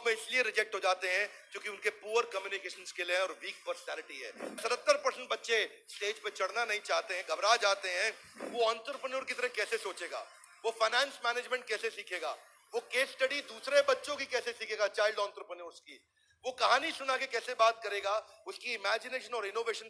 में इसलिए रिजेक्ट हो जाते हैं क्योंकि उनके पुअर कम्युनिकेशन स्किल है और वीक पर्सनैलिटी है। 77% बच्चे स्टेज पे चढ़ना नहीं चाहते हैं, घबरा जाते हैं। वो एंटरप्रेन्योर की तरह कैसे सोचेगा, वो फाइनेंस मैनेजमेंट कैसे सीखेगा, वो केस स्टडी दूसरे बच्चों की कैसे सीखेगा, चाइल्ड एंटरप्रेन्योर्स की, वो कहानी सुना के कैसे बात करेगा, उसकी इमेजिनेशन और इनोवेशन